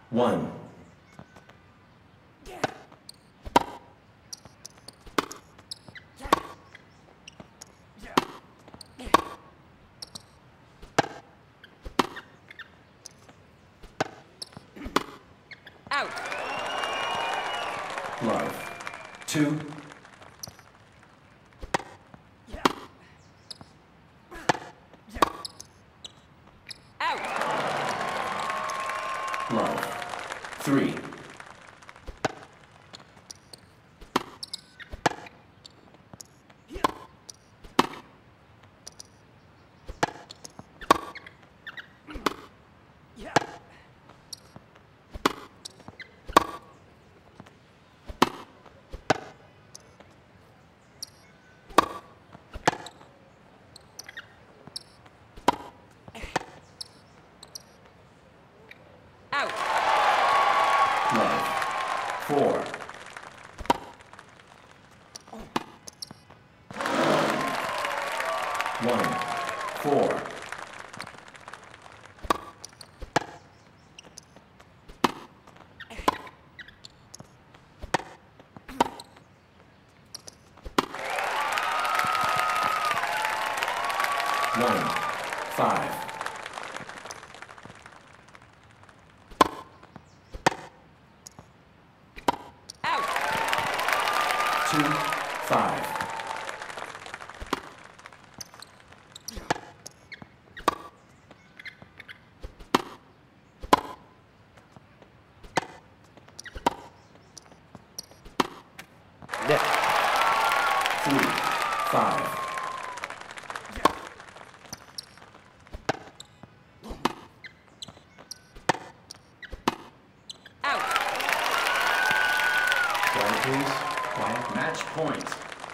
1. Out. Love. 2. Out. Love. 3. Out. Love. 4. One. 4. One. 5. Out. 2. 5. Net. 3. 5. Out. Quiet, please. Quiet. Match point.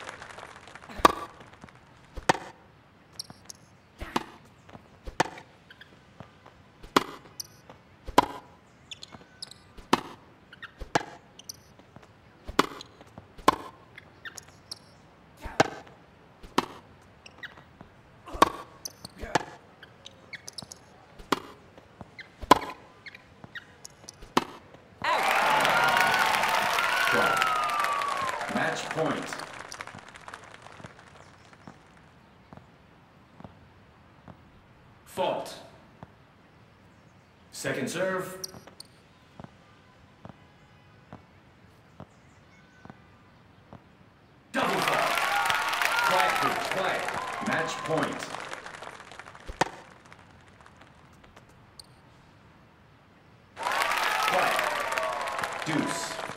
Out. 12. Match point. Fault. Second serve. Double fault. Quiet, please. Quiet. Match point. Quiet. Deuce.